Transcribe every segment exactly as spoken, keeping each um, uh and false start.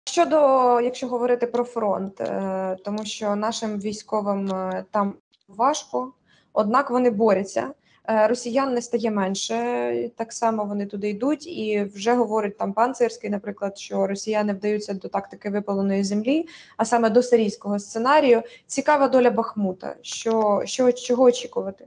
Щодо, якщо говорити про фронт, е, тому що нашим військовим е, там важко, однак вони борються. Е, Росіян не стає менше, так само вони туди йдуть, і вже говорить там Панцирський, наприклад, що росіяни вдаються до тактики випаленої землі, а саме до сирійського сценарію. Цікава доля Бахмута. Що, що чого очікувати?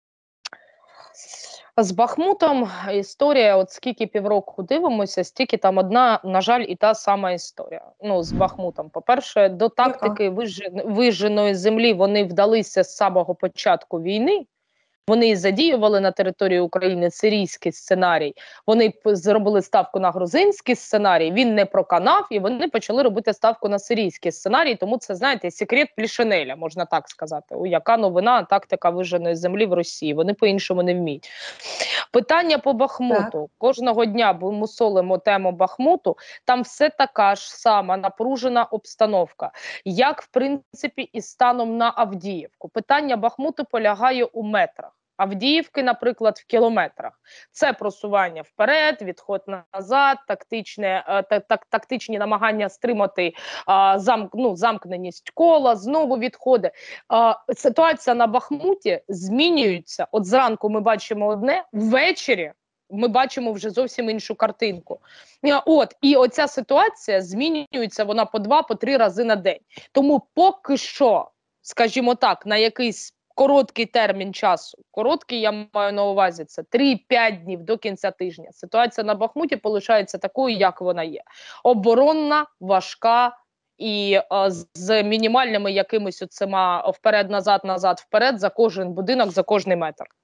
З Бахмутом історія, от скільки півроку дивимося, стільки там одна, на жаль, і та сама історія. Ну, з Бахмутом. По-перше, до тактики вижженої землі вони вдалися з самого початку війни. Вони задіювали на території України сирійський сценарій, вони зробили ставку на грузинський сценарій, він не проканав, і вони почали робити ставку на сирійський сценарій, тому це, знаєте, секрет Плішинеля, можна так сказати. О, яка новина, тактика вижженої землі в Росії, вони по-іншому не вміють. Питання по Бахмуту. Так. Кожного дня ми мусолимо тему Бахмуту, там все така ж сама напружена обстановка, як, в принципі, і станом на Авдіївку. Питання Бахмуту полягає у метрах. Авдіївки, наприклад, в кілометрах. Це просування вперед, відход назад, тактичне, так, так, тактичні намагання стримати а, замк, ну, замкненість кола, знову відходи. А, ситуація на Бахмуті змінюється. От зранку ми бачимо одне, ввечері ми бачимо вже зовсім іншу картинку. От, і оця ситуація змінюється, вона по два, по три рази на день. Тому поки що, скажімо так, на якийсь короткий термін часу, короткий я маю на увазі, це три-п'ять днів до кінця тижня. Ситуація на Бахмуті полишається такою, як вона є. Оборонна, важка і а, з мінімальними якимись оцима вперед-назад, назад-вперед за кожен будинок, за кожний метр.